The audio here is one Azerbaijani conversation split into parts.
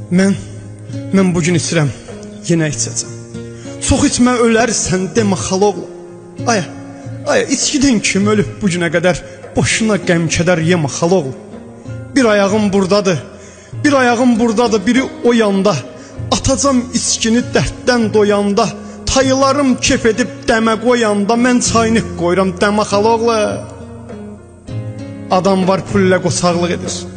Mən bugün içirəm, yenə içəcəm. Çox içmə ölərsən demə xaloğlu. Aya, içkidən kim ölüb bugünə qədər, boşuna qəm-kədər yemə xaloğlu. Bir ayağım buradadır, biri o yanda. Atacam içkini dərddən doyanda. Tayılarım kef edib dəmə qoyanda, mən çaynik qoyuram dəmə xaloğlu. Adam var pullə qosaqlıq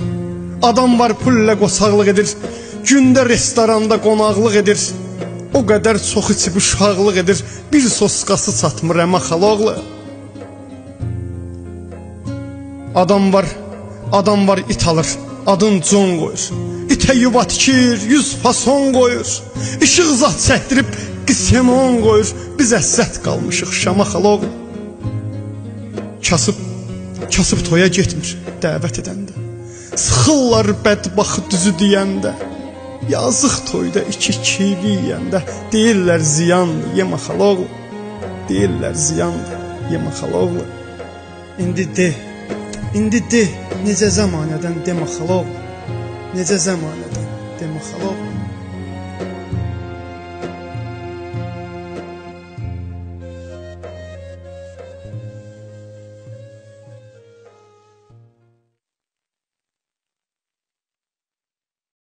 edir. Gündə restoranda qonaqlıq edir. O qədər çox içib uşaqlıq edir. Bir sosqası çatmır əmə xaloğlu. Adam var it alır, adın Con qoyur. İtə yuva tikir, 100 fason qoyur. İşıq zat çəkdirib qisəmon qoyur. Biz əzzət qalmışıq şama xaloğlu. Kasıb toya getmir dəvət edəndə. Sıxırlar bədbaxı düzü deyəndə. Yazıq toyda iki yeyəndə. Deyirlər ziyandır, yemə xaloğlu. İndi de, necə zəmanədən demə xaloğlu.